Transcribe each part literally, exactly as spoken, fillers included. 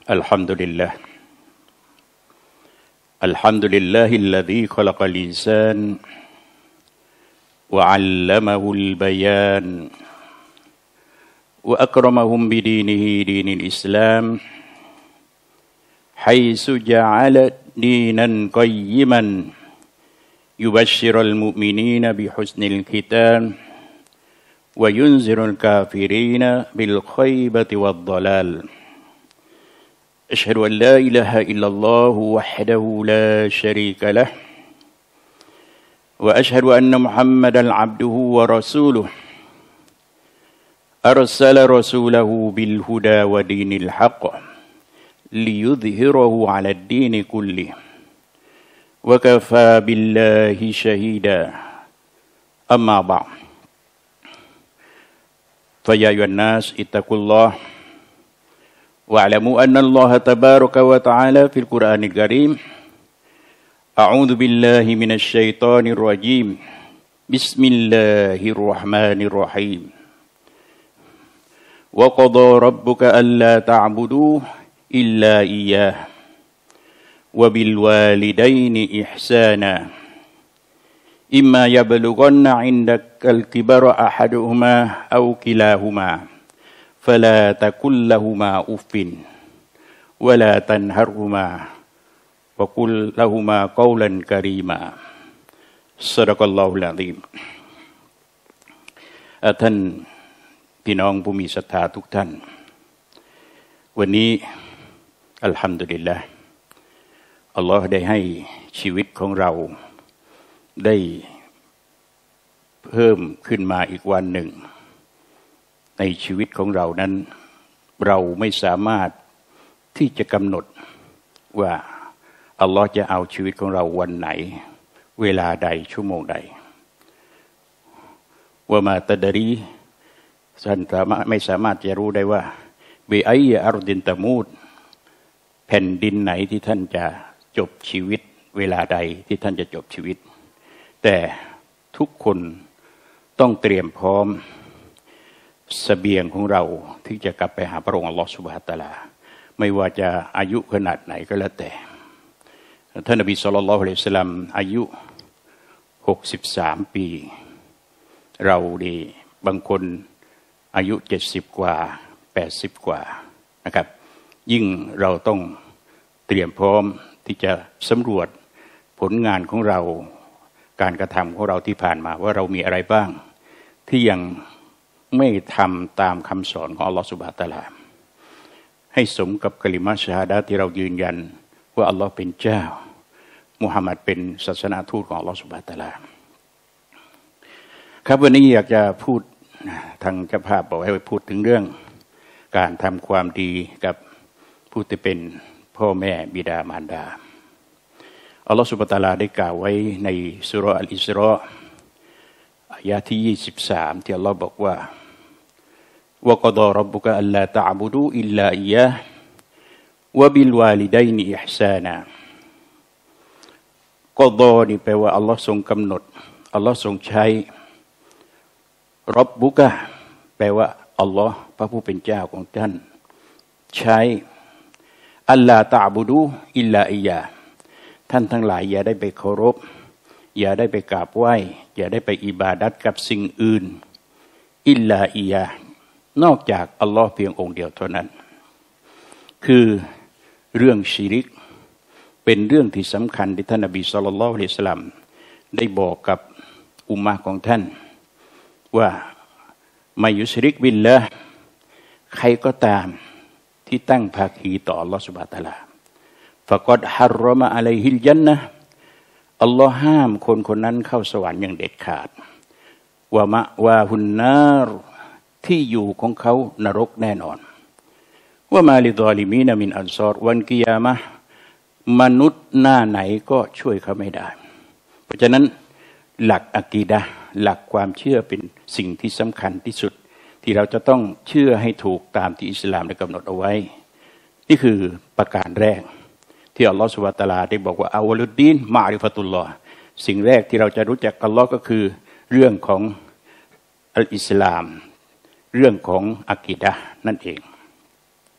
الحمد لله الحمد لله الذي خلق الإنسان وعلمه البيان وأكرمهم بدينه دين الإسلام حيث جعل دينا قيما يبشر المؤمنين بحسن الختام وينذر الكافرين بالخيبة والضلال أشهد أن لا إله إلا الله وحده لا شريك له وأشهد أن محمدا عبده ورسوله أرسل رسوله بالهدى ودين الحق ليظهره على الدين كله وكفى بالله شهيدا أما بعد فيا أيها الناس اتقوا الله واعلموا أن الله تبارك وتعالى في القرآن الكريم أعوذ بالله من الشيطان الرجيم بسم الله الرحمن الرحيم وقضى ربك ألا تعبدوا إلا إياه وبالوالدين إحسانا إما يبلغن عندك الكبر أحدهما أو كلاهما فلا تقل لهما أف ولا تنهرهما وقل لهما قولا كريما صدق الله العظيم ท่านพี่น้องผู้มีศรัทธาทุกท่านวันนี้อัลฮัมดุลิลละห์อัลลอฮ์ได้ให้ชีวิตของเราได้เพิ่มขึ้นมาอีกวันหนึ่งในชีวิตของเรานั้นเราไม่สามารถที่จะกำหนดว่าอัลลอฮ์จะเอาชีวิตของเราวันไหนเวลาใดชั่วโมงใดว่ามาตะดรีท่านสามารถไม่สามารถจะรู้ได้ว่าเบไอยอัรดินตะมูดแผ่นดินไหนที่ท่านจะจบชีวิตเวลาใดที่ท่านจะจบชีวิตแต่ทุกคนต้องเตรียมพร้อมเสบียงของเราที่จะกลับไปหาพระองค์อัลลอฮฺซุบฮานะฮูวะตะอาลาไม่ว่าจะอายุขนาดไหนก็แล้วแต่ท่านนบีศ็อลลัลลอฮุอะลัยฮิวะซัลลัมอายุหกสิบสามปีเราดีบางคนอายุเจ็ดสิบกว่าแปดสิบกว่านะครับยิ่งเราต้องเตรียมพร้อมที่จะสำรวจผลงานของเราการกระทำของเราที่ผ่านมาว่าเรามีอะไรบ้างที่ยังไม่ทำตามคำสอนของอัลลอฮฺซุบฮานะฮูวะตะอาลาให้สมกับกะลิมะฮ์ชะฮาดะห์ที่เรายืนยันว่าอัลลอฮ์เป็นเจ้ามุฮัมมัดเป็นศาสนาทูตของอัลลอฮฺซุบฮานะฮูวะตะอาลาครับวันนี้อยากจะพูดทางเจ้าภาพบอกให้พูดถึงเรื่องการทำความดีกับผู้ที่เป็นพ่อแม่บิดามารดาอัลลอฮฺซุบฮานะฮูวะตะอาลาได้กล่าวไว้ในซูเราะห์อัลอิสรออายะห์ที่ยี่สิบสามที่อัลลอฮฺบอกว่าวะกอฎอร็อบบุกะอัลลาตะอ์บุดูอิลลาอิยยะฮ์วะบิลวาลิดัยนิอิห์ซานะกอฎอนี่แปลว่าอัลลอฮฺทรงกำหนดอัลลอฮฺทรงใช้ร็อบบุกะแปลว่าอัลลอฮ์พระผู้เป็นเจ้าของท่านใช้อัลลาตะอ์บุดูอิลลาอิยยะฮ์ท่านทั้งหลายอย่าได้ไปเคารพอย่าได้ไปกราบไหว้อย่าได้ไปอิบาดัตกับสิ่งอื่นอิลลาอิยะฮ์นอกจากอัลลอฮ์เพียงองค์เดียวเท่านั้นคือเรื่องชิริกเป็นเรื่องที่สำคัญที่ท่านนบีศ็อลลัลลอฮุอะลัยฮิวะซัลลัมได้บอกกับอุมมะห์ของท่านว่ามัยยุชริกบิลลาห์ใครก็ตามที่ตั้งภาคีต่ออัลลอฮ์ซุบฮานะฮูวะตะอาลาฟะกอดฮัรรอมะอะลัยฮิลญันนะห์อัลลอฮ์ห้ามคนคนนั้นเข้าสวรรค์อย่างเด็ดขาดวะมะวาฮุนนารที่อยู่ของเขานรกแน่นอนว่ามาลิฎอลิมีนมินอันซอรวันกิยามะห์มนุษย์หน้าไหนก็ช่วยเขาไม่ได้เพราะฉะนั้นหลักอะกีดะห์หลักความเชื่อเป็นสิ่งที่สำคัญที่สุดที่เราจะต้องเชื่อให้ถูกตามที่อิสลามได้กำหนดเอาไว้นี่คือประการแรกที่อัลลอฮฺซุบฮานะฮูวะตะอาลาได้บอกว่าอาวลุดดีนมะอริฟะตุลลอฮ์สิ่งแรกที่เราจะรู้จักอัลลอฮ์ก็คือเรื่องของอัลอิสลามเรื่องของอะกีดะห์นั่นเอง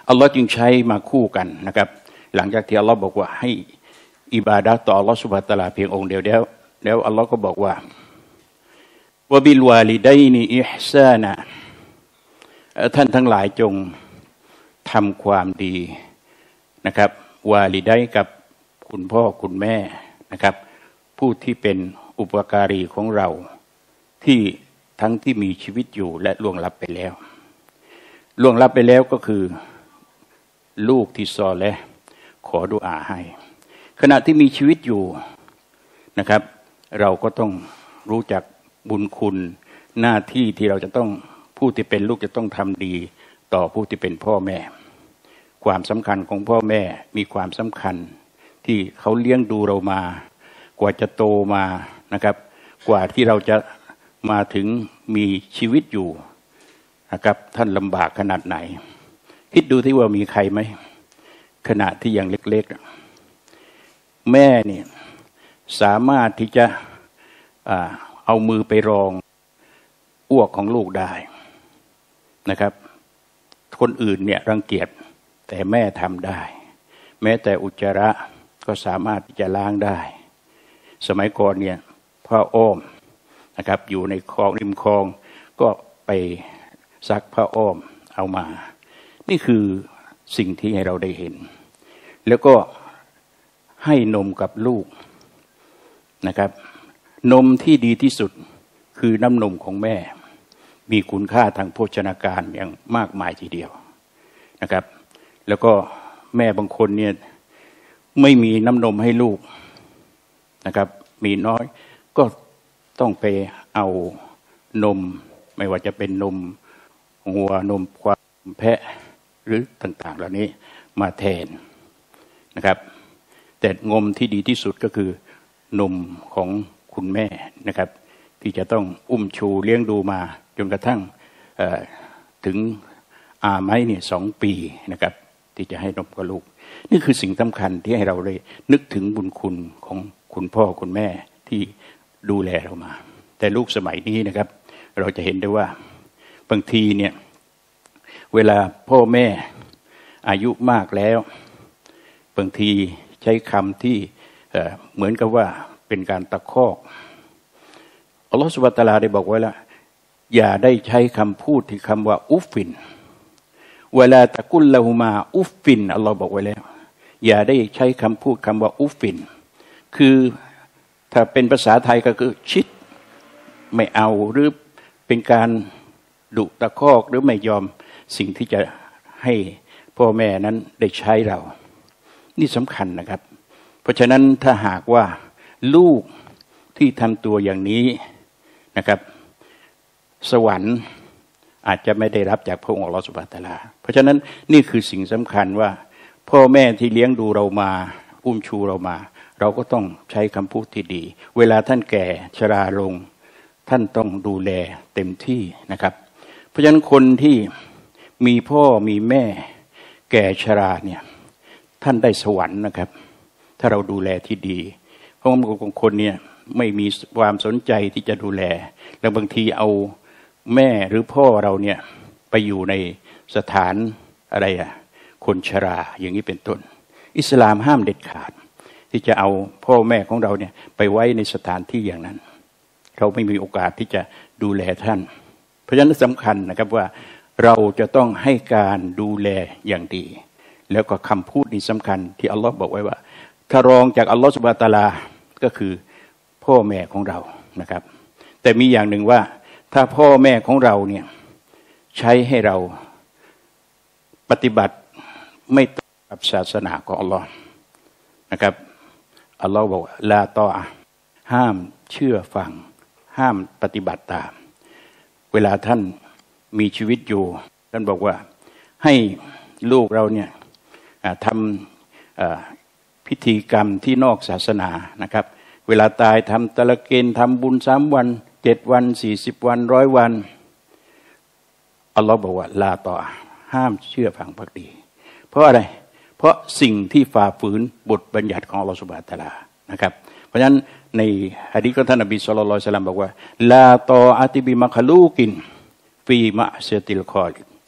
อัลลอฮ์จึงใช้มาคู่กันนะครับหลังจากที่อัลลอฮ์บอกว่าให้อิบาดะห์ต่ออัลลอฮ์ซุบฮานะฮูวะตะอาลาเพียงองค์เดียวแล้วแล้วอัลลอฮ์ก็บอกว่าวะบิลวาลิดัยนิอิห์ซานะท่านทั้งหลายจงทำความดีนะครับวาลิดัยกับคุณพ่อคุณแม่นะครับผู้ที่เป็นอุปการีของเราที่ทั้งที่มีชีวิตอยู่และล่วงลับไปแล้วล่วงลับไปแล้วก็คือลูกที่ซอและขอดุอาให้ขณะที่มีชีวิตอยู่นะครับเราก็ต้องรู้จักบุญคุณหน้าที่ที่เราจะต้องผู้ที่เป็นลูกจะต้องทำดีต่อผู้ที่เป็นพ่อแม่ความสำคัญของพ่อแม่มีความสำคัญที่เขาเลี้ยงดูเรามากว่าจะโตมานะครับกว่าที่เราจะมาถึงมีชีวิตอยู่นะครับท่านลำบากขนาดไหนคิดดูที่ว่ามีใครไหมขณะที่ยังเล็กๆแม่เนี่ยสามารถที่จะเอามือไปรองอ้วกของลูกได้นะครับคนอื่นเนี่ยรังเกียจแต่แม่ทำได้แม้แต่อุจจาระก็สามารถที่จะล้างได้สมัยก่อนเนี่ยพ่ออ้อมนะครับอยู่ในคลองริมคลองก็ไปซักผ้าอ้อมเอามานี่คือสิ่งที่ให้เราได้เห็นแล้วก็ให้นมกับลูกนะครับนมที่ดีที่สุดคือน้ำนมของแม่มีคุณค่าทางโภชนาการอย่างมากมายทีเดียวนะครับแล้วก็แม่บางคนเนี่ยไม่มีน้ำนมให้ลูกนะครับมีน้อยก็ต้องไปเอานมไม่ว่าจะเป็นนมวัวนมควายแพะหรือต่างๆเหล่านี้มาแทนนะครับแต่นมที่ดีที่สุดก็คือนมของคุณแม่นะครับที่จะต้องอุ้มชูเลี้ยงดูมาจนกระทั่งถึงอาไม้เนี่ยสองปีนะครับที่จะให้นมกับลูกนี่คือสิ่งสำคัญที่ให้เราได้นึกถึงบุญคุณของคุณพ่อคุณแม่ที่ดูแลเรามาแต่ลูกสมัยนี้นะครับเราจะเห็นได้ว่าบางทีเนี่ยเวลาพ่อแม่อายุมากแล้วบางทีใช้คำที่เหมือนกับว่าเป็นการตะคอกอัลลอฮฺซุบฮานะฮูวะตะอาลาได้บอกไว้แล้วอย่าได้ใช้คำพูดที่คำว่าอุฟฟินเวลาตะกุลละหุมาอุฟฟินอัลลอฮฺบอกไว้แล้วอย่าได้ใช้คำพูดคำว่าอุฟฟินคือถ้าเป็นภาษาไทยก็คือชิดไม่เอาหรือเป็นการดุตะคอกหรือไม่ยอมสิ่งที่จะให้พ่อแม่นั้นได้ใช้เรานี่สำคัญนะครับเพราะฉะนั้นถ้าหากว่าลูกที่ทำตัวอย่างนี้นะครับสวรรค์อาจจะไม่ได้รับจากพระองค์อัลลอฮฺซุบฮานะฮูวะตะอาลาเพราะฉะนั้นนี่คือสิ่งสำคัญว่าพ่อแม่ที่เลี้ยงดูเรามาอุ้มชูเรามาเราก็ต้องใช้คำพูดที่ดีเวลาท่านแก่ชราลงท่านต้องดูแลเต็มที่นะครับเพราะฉะนั้นคนที่มีพ่อมีแม่แก่ชราเนี่ยท่านได้สวรรค์นะครับถ้าเราดูแลที่ดีเพราะบางคนเนี่ยไม่มีความสนใจที่จะดูแลแล้วบางทีเอาแม่หรือพ่อเราเนี่ยไปอยู่ในสถานอะไรอะคนชราอย่างนี้เป็นต้นอิสลามห้ามเด็ดขาดที่จะเอาพ่อแม่ของเราเนี่ยไปไว้ในสถานที่อย่างนั้นเราไม่มีโอกาสที่จะดูแลท่านเพราะฉะนั้นสำคัญนะครับว่าเราจะต้องให้การดูแลอย่างดีแล้วก็คำพูดนี้สำคัญที่อัลลอฮ์บอกไว้ว่าถ้ารองจากอัลลอฮ์ซุบฮานะฮูวะตะอาลาก็คือพ่อแม่ของเรานะครับแต่มีอย่างหนึ่งว่าถ้าพ่อแม่ของเราเนี่ยใช้ให้เราปฏิบัติไม่ตรงกับศาสนาของอัลลอฮ์นะครับอัลลอฮ์บอกลาตออะห้ามเชื่อฟังห้ามปฏิบัติตามเวลาท่านมีชีวิตอยู่ท่านบอกว่าให้ลูกเราเนี่ยทำพิธีกรรมที่นอกศาสนานะครับเวลาตายทำตะละเกณฑ์ทำบุญสามวันเจ็ดวันสี่สิบวันร้อยวันอัลลอฮ์บอกว่าลาตออะห้ามเชื่อฟังภักดีเพราะอะไรเพราะสิ่งที่ฝ่าฝืนบทบัญญัติของอัลลอฮฺซุบฮานะฮูวะตะอาลานะครับเพราะฉะนั้นในหะดีษของท่านนบีศ็อลลัลลอฮุอะลัยฮิวะซัลลัมบอกว่าลาตออะติบิมัคลูกินฟีมะซิยติลคอลิก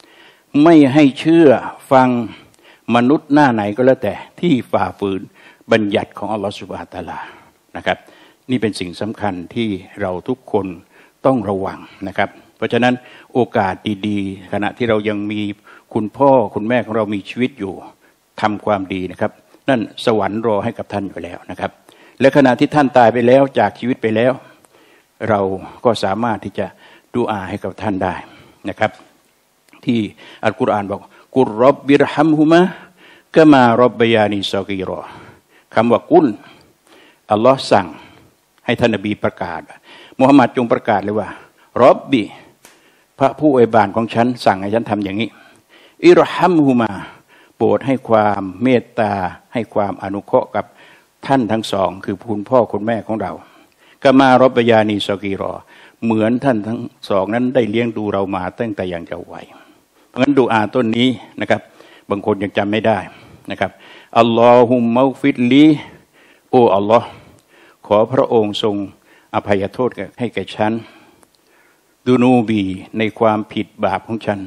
ไม่ให้เชื่อฟังมนุษย์หน้าไหนก็แล้วแต่ที่ฝ่าฝืนบัญญัติของอัลลอฮฺซุบฮานะฮูวะตะอาลานะครับนี่เป็นสิ่งสำคัญที่เราทุกคนต้องระวังนะครับเพราะฉะนั้นโอกาสดีๆขณะที่เรายังมีคุณพ่อคุณแม่ของเรามีชีวิตอยู่ทำความดีนะครับนั่นสวรรค์รอให้กับท่านอยู่แล้วนะครับและขณะที่ท่านตายไปแล้วจากชีวิตไปแล้วเราก็สามารถที่จะดุอาให้กับท่านได้นะครับที่อัลกุรอานบอกกุรรับบิรฮัมฮุมะกะมารบบยานีซอกีรอคำว่ากุลอัลลอฮ์สั่งให้ท่านนบีประกาศมุฮัมมัดจงประกาศเลยว่ารับบิพระผู้อวยบานของฉันสั่งให้ฉันทำอย่างนี้อิรฮัมฮุมาโปรดให้ความเมตตาให้ความอนุเคราะห์กับท่านทั้งสองคือคุณพ่อคุณแม่ของเรากะมารบบยานีซอกีรอเหมือนท่านทั้งสองนั้นได้เลี้ยงดูเรามาตั้งแต่ยังเยาว์วัยเพราะงั้นดุอาต้นนี้นะครับบางคนยังจำไม่ได้นะครับอัลลอฮุมมะฟิดลีโอ้อัลลอฮ์ขอพระองค์ทรงอภัยโทษให้แก่ฉันดูนูบีในความผิดบาปของฉัน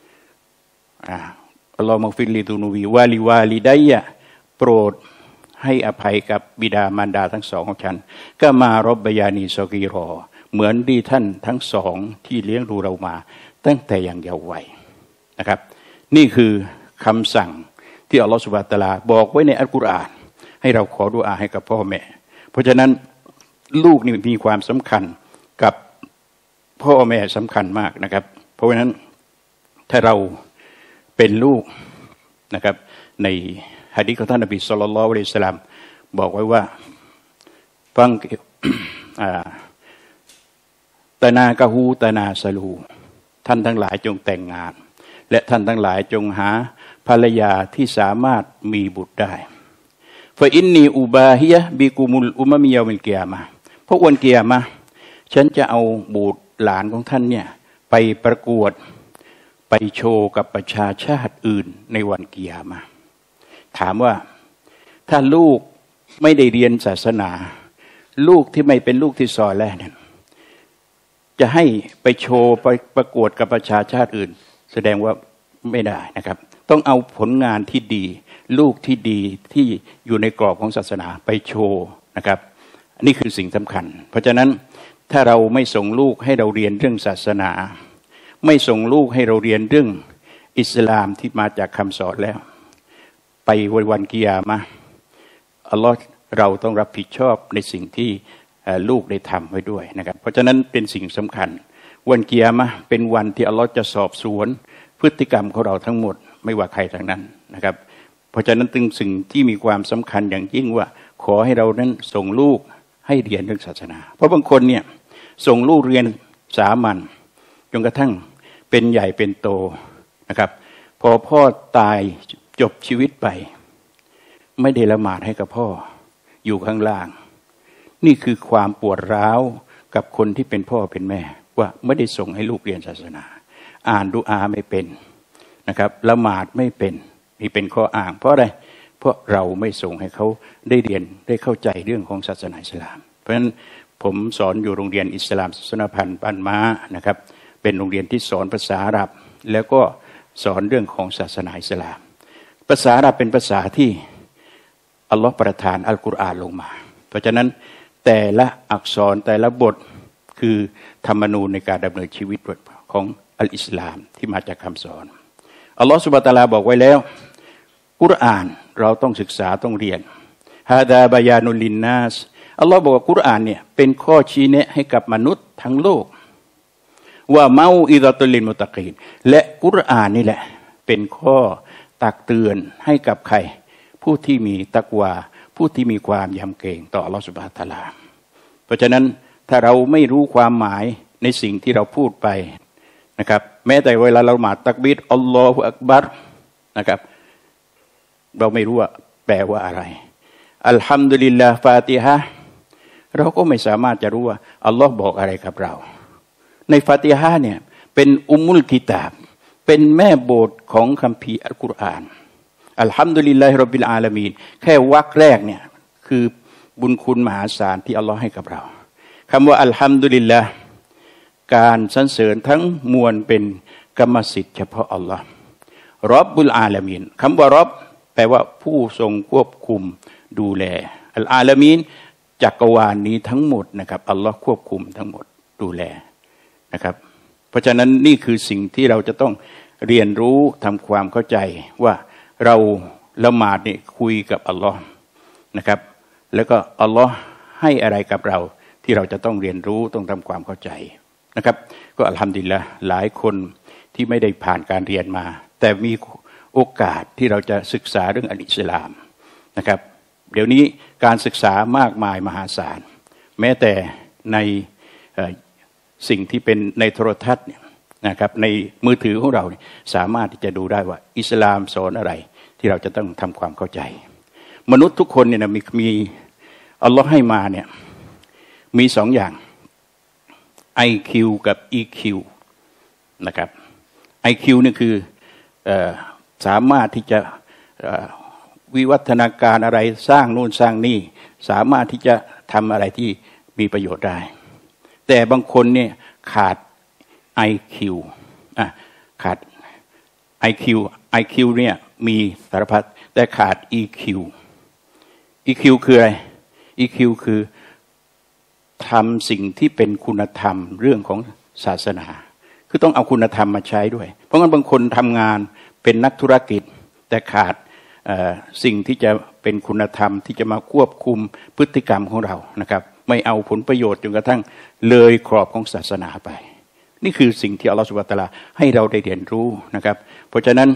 อัลลอฮ์มะฟิดลีดูนูบีวาลิวาลิดัยยะโปรดให้อภัยกับบิดามารดาทั้งสองของฉันก็มารบบยานีซอกีรอเหมือนดีท่านทั้งสองที่เลี้ยงดูเรามาตั้งแต่ยังเยาว์วัยนะครับนี่คือคำสั่งที่อัลลอฮฺซุบฮานะฮูวะตะอาลาบอกไว้ในอัลกุรอานให้เราขอดุอาให้กับพ่อแม่เพราะฉะนั้นลูกนี่มีความสำคัญกับพ่อแม่สำคัญมากนะครับเพราะฉะนั้นถ้าเราเป็นลูกนะครับในหะดีษของท่านนบีศ็อลลัลลอฮุอะลัยฮิวะซัลลัมบอกไว้ว่าฟังตนากะฮูตนาสลูท่านทั้งหลายจงแต่งงานและท่านทั้งหลายจงหาภรรยาที่สามารถมีบุตรได้ฟะอินนีอุบาฮิยะบิกุมุลอุมะมิยะมิลกิยามะห์เพราะวันกิยามะห์ฉันจะเอาบุตรหลานของท่านเนี่ยไปประกวดไปโชว์กับประชาชาติอื่นในวันกิยามะห์ถามว่าถ้าลูกไม่ได้เรียนศาสนาลูกที่ไม่เป็นลูกที่ซอแลเนี่ยจะให้ไปโชว์ไปประกวดกับประชาชาติอื่นแสดงว่าไม่ได้นะครับต้องเอาผลงานที่ดีลูกที่ดีที่อยู่ในกรอบของศาสนาไปโชว์นะครับนี่คือสิ่งสำคัญเพราะฉะนั้นถ้าเราไม่ส่งลูกให้เราเรียนเรื่องศาสนาไม่ส่งลูกให้เราเรียนเรื่องอิสลามที่มาจากคำสอนแล้วไปวันวันกิยามะห์อัลลอฮ์เราต้องรับผิดชอบในสิ่งที่ลูกได้ทำไว้ด้วยนะครับเพราะฉะนั้นเป็นสิ่งสำคัญวันกิยามะห์เป็นวันที่อัลลอฮ์จะสอบสวนพฤติกรรมของเราทั้งหมดไม่ว่าใครทั้งนั้นนะครับเพราะฉะนั้นจึงสิ่งที่มีความสำคัญอย่างยิ่งว่าขอให้เรานั้นส่งลูกให้เรียนเรื่องศาสนาเพราะบางคนเนี่ยส่งลูกเรียนสามัญจนกระทั่งเป็นใหญ่เป็นโตนะครับพอพ่อตายจบชีวิตไปไม่ได้ละหมาดให้กับพ่ออยู่ข้างล่างนี่คือความปวดร้าวกับคนที่เป็นพ่อเป็นแม่ว่าไม่ได้ส่งให้ลูกเรียนศาสนาอ่านดุอาไม่เป็นนะครับละหมาดไม่เป็นนี่เป็นข้ออ้างเพราะอะไรเพราะเราไม่ส่งให้เขาได้เรียนได้เข้าใจเรื่องของศาสนาอิสลามเพราะฉะนั้นผมสอนอยู่โรงเรียนอิสลามศาสนพันธ์บ้านม้านะครับเป็นโรงเรียนที่สอนภาษาอาหรับแล้วก็สอนเรื่องของศาสนาอิสลามภาษาอาหรับเป็นภาษาที่อัลลอฮฺประทานอัลกุรอานลงมาเพราะฉะนั้นแต่ละอักษรแต่ละบทคือธรรมนูญในการดำเนินชีวิตของอัลอิสลามที่มาจากคำสอนอัลลอฮฺซุบฮานะฮูวะตะอาลาบอกไว้แล้วกุรอานเราต้องศึกษาต้องเรียนฮาดาบายานุลินนัสอัลลอฮฺบอกว่ากุรอานเนี่ยเป็นข้อชี้แนะให้กับมนุษย์ทั้งโลกว่าเมาอิดะตุลิลมุตตะกีนและกุรอานนี่แหละเป็นข้อตักเตือนให้กับใครผู้ที่มีตักวาผู้ที่มีความยำเกรงต่ออัลลอฮฺซุบฮานะฮูวะตะอาลาเพราะฉะนั้นถ้าเราไม่รู้ความหมายในสิ่งที่เราพูดไปนะครับแม้แต่เวลาเราละหมาดตักบีรอัลลอฮฺอักบัรนะครับเราไม่รู้ว่าแปลว่าอะไรอัลฮัมดุลิลลาห์ฟาติฮะห์เราก็ไม่สามารถจะรู้ว่าอัลลอฮ์บอกอะไรกับเราในฟาติฮะห์เนี่ยเป็นอุมมุลกิตาบเป็นแม่บทของคัมภีร์อัลกุรอานอัลฮัมดุลิลลาฮิร็อบบิลอาลามีนแค่วรรคแรกเนี่ยคือบุญคุณมหาศาลที่อัลลอฮ์ให้กับเราคำว่าอัลฮัมดุลิลลาห์การสรรเสริญทั้งมวลเป็นกรรมสิทธิ์เฉพาะอัลลอฮ์รอบบุลอาลามีนคำว่ารอบแปลว่าผู้ทรงควบคุมดูแลอัลอาลามีนจักรวาลนี้ทั้งหมดนะครับอัลลอฮ์ควบคุมทั้งหมดดูแลนะครับเพราะฉะนั้นนี่คือสิ่งที่เราจะต้องเรียนรู้ทำความเข้าใจว่าเราละหมาดเนี่ยคุยกับอัลลอฮ์นะครับแล้วก็อัลลอฮ์ให้อะไรกับเราที่เราจะต้องเรียนรู้ต้องทำความเข้าใจนะครับก็อัลฮัมดุลิลละห์หลายคนที่ไม่ได้ผ่านการเรียนมาแต่มีโอกาสที่เราจะศึกษาเรื่องอัลอิสลามนะครับเดี๋ยวนี้การศึกษามากมายมหาศาลแม้แต่ในสิ่งที่เป็นในโทรทัศน์นะครับในมือถือของเราสามารถที่จะดูได้ว่าอิสลามสอนอะไรที่เราจะต้องทำความเข้าใจมนุษย์ทุกคนเนี่ยนะมีมีอัลลอฮ์ให้มาเนี่ยมีสองอย่าง ไอ คิว กับ อี คิว นะครับ ไอ คิว นี่คือสามารถที่จะวิวัฒนาการอะไรสร้างนู่นสร้างนี่สามารถที่จะทำอะไรที่มีประโยชน์ได้แต่บางคนเนี่ยขาด ไอ คิว อ่ะขาด ไอ คิว ไอ คิว เนี่ยมีสารพัดแต่ขาด อี คิว อี คิว คืออะไร อี คิว คือทำสิ่งที่เป็นคุณธรรมเรื่องของศาสนาคือต้องเอาคุณธรรมมาใช้ด้วยเพราะงั้นบางคนทำงานเป็นนักธุรกิจแต่ขาดสิ่งที่จะเป็นคุณธรรมที่จะมาควบคุมพฤติกรรมของเรานะครับไม่เอาผลประโยชน์จนกระทั่งเลยกรอบของศาสนาไปนี่คือสิ่งที่อัลลอฮฺซุบฮานะฮูวะตะอาลาให้เราได้เรียนรู้นะครับเพราะฉะนั้น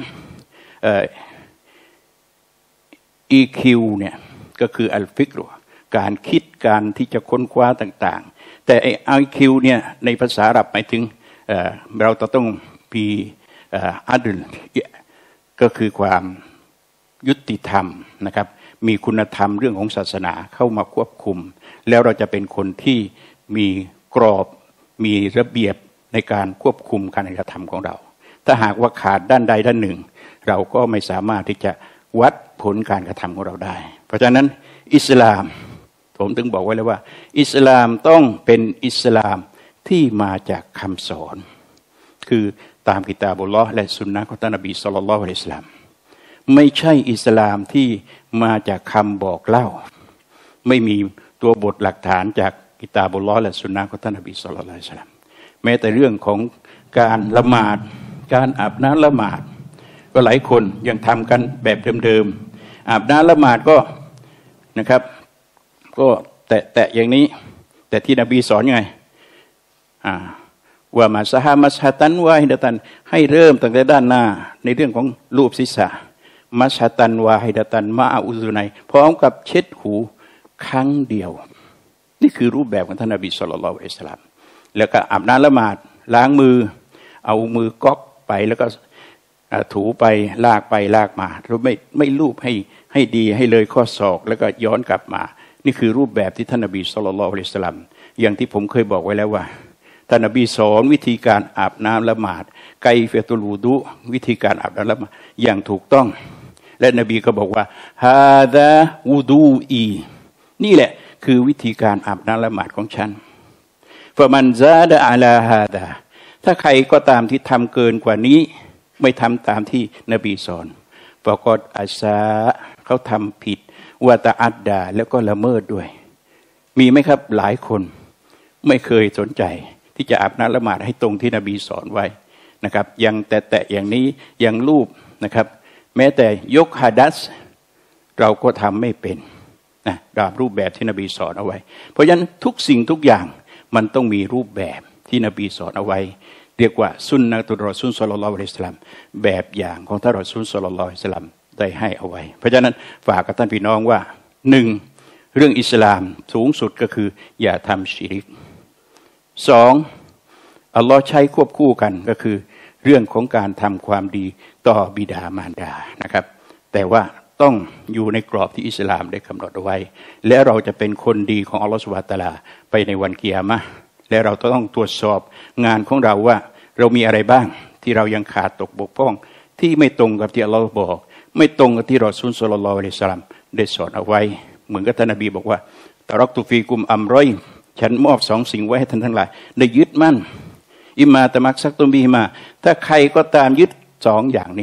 อี คิว เนี่ยก็คืออัลฟิกรการคิดการที่จะค้นคว้าต่างๆแต่ไอ้ ไอ คิว เนี่ยในภาษาอาหรับหมายถึง เ, เราต้องมีอัดลก็คือความยุติธรรมนะครับมีคุณธรรมเรื่องของศาสนาเข้ามาควบคุมแล้วเราจะเป็นคนที่มีกรอบมีระเบียบในการควบคุมการกระทำของเราถ้าหากว่าขาดด้านใดด้านหนึ่งเราก็ไม่สามารถที่จะวัดผลการกระทำของเราได้เพราะฉะนั้นอิสลามผมถึงบอกไว้เลยว่าอิสลามต้องเป็นอิสลามที่มาจากคำสอนคือตามกิตาบุลลอฮ์และสุนนะของท่านนบีศ็อลลัลลอฮุอะลัยฮิวะซัลลัมไม่ใช่อิสลามที่มาจากคำบอกเล่าไม่มีตัวบทหลักฐานจากกิตาบุลลอฮ์และสุนนะของท่านนบีศ็อลลัลลอฮุอะลัยฮิวะซัลลัมแม้แต่เรื่องของการละหมาดการอาบน้ำละหมาดก็หลายคนยังทำกันแบบเดิมๆอาบน้ำละหมาดก็นะครับก็แตะๆอย่างนี้แต่ที่นบีสอนยังไงอ่าว่ามาซะฮามัสฮะตันวาฮิดะตันให้เริ่มตั้งแต่ด้านหน้าในเรื่องของรูปศีรษะมัสฮะตันวาฮิดะตันมาอุซุนัยพร้อมกับเช็ดหูครั้งเดียวนี่คือรูปแบบของท่านนบีศ็อลลัลลอฮุอะลัยฮิวะซัลลัมแล้วก็อาบน้ำละหมาดล้างมือเอามือก๊อกไปแล้วก็ถูไปลากไปลากมาเราไม่ไม่ลูบให้ให้ดีให้เลยข้อศอกแล้วก็ย้อนกลับมานี่คือรูปแบบที่ท่านนบีศ็อลลัลลอฮุอะลัยฮิวะซัลลัมอย่างที่ผมเคยบอกไว้แล้วว่าท่านนบีสอนวิธีการอาบน้ำละหมาดไกฟะตุลวูดุวิธีการอาบน้ำละหมาดอย่างถูกต้องและนบีก็บอกว่าฮาดะวูดูอีนี่แหละคือวิธีการอาบน้ำละหมาดของฉันฟะมันซาดะอะลาฮาดะถ้าใครก็ตามที่ทำเกินกว่านี้ไม่ทำตามที่นบีสอนฟะกอดอัซาเขาทำผิดวะตะอัดดาแล้วก็ละเมิดด้วยมีไหมครับหลายคนไม่เคยสนใจที่จะอาบน้ำละหมาดให้ตรงที่นบีสอนไว้นะครับยังแตะๆอย่างนี้ยังรูปนะครับแม้แต่ยกฮะดัษเราก็ทำไม่เป็นนะตามรูปแบบที่นบีสอนเอาไว้เพราะฉะนั้นทุกสิ่งทุกอย่างมันต้องมีรูปแบบที่นบีสอนเอาไว้เรียกว่าซุนนะตุรอซูลศ็อลลัลลอฮุอะลัยฮิวะซัลลัมแบบอย่างของท่านรอซูลศ็อลลัลลอฮุอะลัยฮิวะซัลลัมได้ให้เอาไว้เพราะฉะนั้นฝากกับท่านพี่น้องว่าหนึ่งเรื่องอิสลามสูงสุดก็คืออย่าทำชิริกสองอัลลอฮ์ใช้ควบคู่กันก็คือเรื่องของการทำความดีต่อบิดามารดานะครับแต่ว่าต้องอยู่ในกรอบที่อิสลามได้กำหนดเอาไว้และเราจะเป็นคนดีของอัลลอฮ์ซุบฮานะฮูวะตะอาลาไปในวันกิยามะห์และเราต้องตรวจสอบงานของเราว่าเรามีอะไรบ้างที่เรายังขาดตกบกพร่องที่ไม่ตรงกับที่อัลลอฮ์บอกไม่ตรงกับที่รอซูลศ็อลลัลลอฮุอะลัยฮิวะซัลลัมได้สอนเอาไว้เหมือนกับท่านนบีบอกว่าตะรักตุฟีกุมอัมรอยน์ฉันมอบสองสิ่งไว้ให้ท่านทั้งหลายได้ยึดมั่นอิมาตะมักซักตุมบีมาถ้าใครก็ตามยึดสองอย่างนี้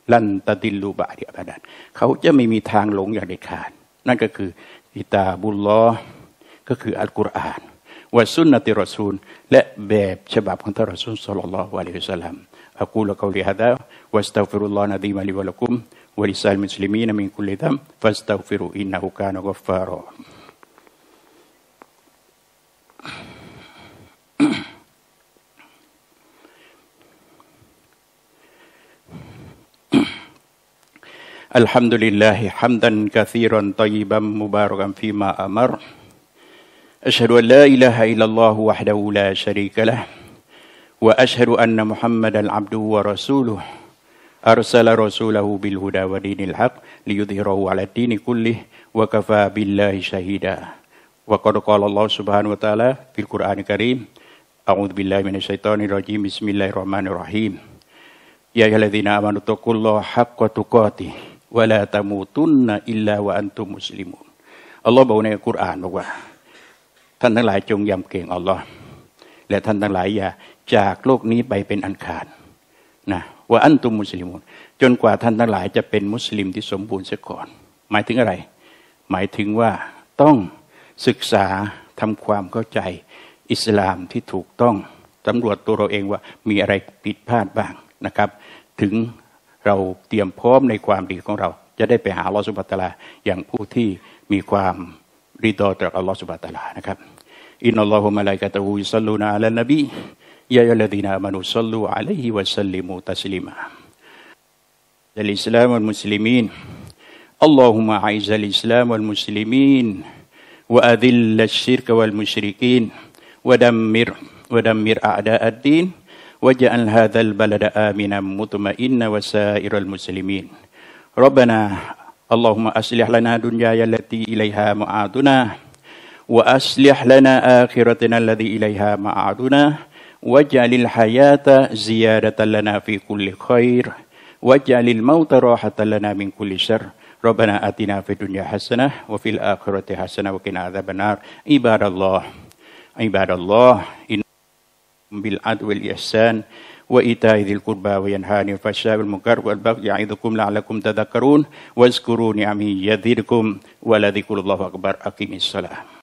ลันตะดิลลูบะดิอะบะดันเขาจะไม่มีทางหลงอย่างเด็ดขาดนั่นก็คือกิตาบุลลอฮ์ก็คืออัลกุรอานวะซุนนะติรอซูลและแบบฉบับของท่านรอซูลศ็อลลัลลอฮุอะลัยฮิวะซัลลัมอะกูลกอลีฮะดาวัสตัฆฟิรุลลอฮ์นะดีมะลิวะละกุมวะลิซัลมุสลิมีนมินกุลิซัมฟัสตัฆฟิรุอินนะฮูกานะกัฟฟารอالحمد لله حمدا كثيرا طيبا مباركا فيما أمر أشهد أن لا إله إلا الله وحده لا شريك له وأشهد أن محمدا عبده ورسوله أرسل رسوله بالهدى ودين الحق ليظهره على الدين كله وكفى بالله شهيدا وقد قال الله سبحانه وتعالى في القرآن الكريم أعوذ بالله من الشيطان الرجيم بسم الله الرحمن الرحيم يا أيها الذين آمنوا اتقوا الله حق تقاتهวะลาตะมูตุนนะอิลลาวะอันตุมุสลิมูนอัลลอฮ์บอกในกุรอานบอกว่าท่านทั้งหลายจงยำเกรงอัลลอฮ์และท่านทั้งหลายอย่าจากโลกนี้ไปเป็นอันขาดนะวะอันตุมุสลิมูนจนกว่าท่านทั้งหลายจะเป็นมุสลิมที่สมบูรณ์เสียก่อนหมายถึงอะไรหมายถึงว่าต้องศึกษาทำความเข้าใจอิสลามที่ถูกต้องสำรวจตัวเราเองว่ามีอะไรผิดพลาดบ้างนะครับถึงเราเตรียมพร้อมในความดีของเราจะได้ไปหาอัลลอฮฺซุบฮานะฮูวะตะอาลาอย่างผู้ที่มีความริดอจากอัลลอฮฺซุบฮานะฮูวะตะอาลานะครับอินนัลลอฮุมะลาอิกะตุฮุยุศ็อลลูนะอะลันนบียาอัยยุฮัลลซีนาอามานูศ็อลลูอะลัยฮิวะซัลลิมูตัสลีมาอัลอิสลามวัลมุสลิมีนอัลลอฮุมะอัยซัลอิสลามวัลมุสลิมีนวะอะซิลลัชชิรกวัลมุชริกีนวะดัมมิรวะดัมมิรอะอ์ดาอัดดีนواجعل هذا البلد آمنا مطمئنا وسائر المسلمين ربنا اللهم أصلح لنا دنيانا التي إليها معادنا وأصلح لنا آخرتنا التي إليها معادنا واجعل الحياة زيادة لنا في كل خير واجعل الموت راحة لنا من كل شر ربنا آتنا في الدنيا حسنة وفي الآخرة حسنة وقنا عذاب النار عباد الله عباد الله بالعدل والإحسان وإيتاء ذي القربى وينهى عن الفحشاء والمنكر والبغي يعظكم لعلكم تذكرون واذكروا نعمي يزدكم ولذكر الله أكبر أقيموا الصلاة